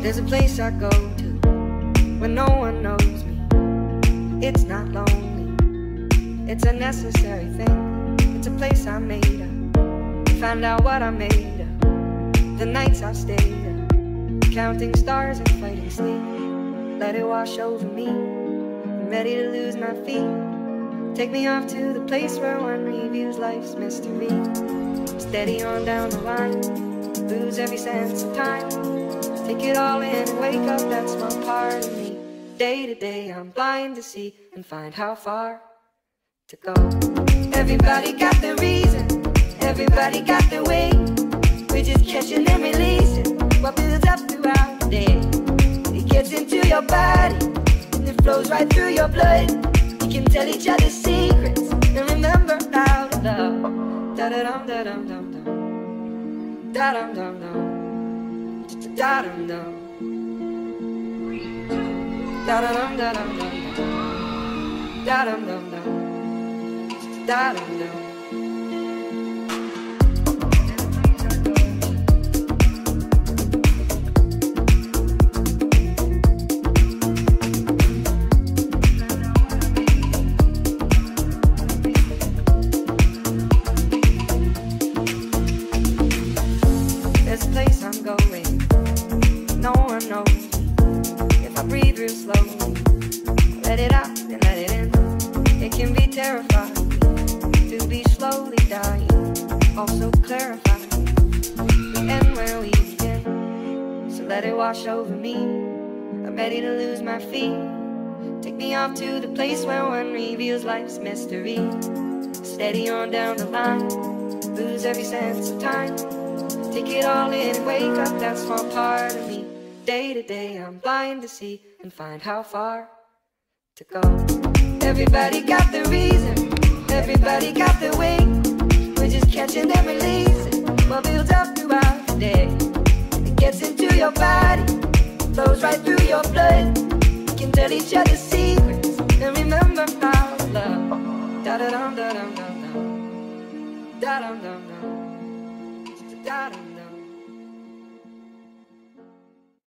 There's a place I go to when no one knows me. It's not lonely, it's a necessary thing. It's a place I made up, found out what I made up. The nights I've stayed up, counting stars and fighting sleep. Let it wash over me, I'm ready to lose my feet. Take me off to the place where one reviews life's mystery. Steady on down the line, lose every sense of time. Take it all in and wake up that small part of me. Day to day I'm blind to see and find how far to go. Everybody got their reason, everybody got their way. We're just catching and releasing what builds up throughout the day. It gets into your body and it flows right through your blood. We can tell each other secrets and remember how to love. Da-da-dum, da-dum, dum, dum. Da-dum, dum, dum. Da-dum, dum. Da-dum, da-dum, dum, dum. Da-dum, dum, dum. Da-dum, dum. There's a place I'm going, no one knows me. If I breathe real slowly, let it out and let it in. It can be terrifying to be slowly dying, also clarifying the end where we begin. So let it wash over me, I'm ready to lose my feet. Take me off to the place where one reveals life's mystery. Steady on down the line, lose every sense of time. Take it all in and wake up that small part of me. Day to day I'm blind to see and find how far to go. Everybody got their reason, everybody got their way. We're just catching and releasing what builds up throughout the day. It gets into your body, flows right through your blood. We can tell each other secrets and remember how to love. Da-da-dum, da-dum, dum, dum. Da-dum, dum, dum.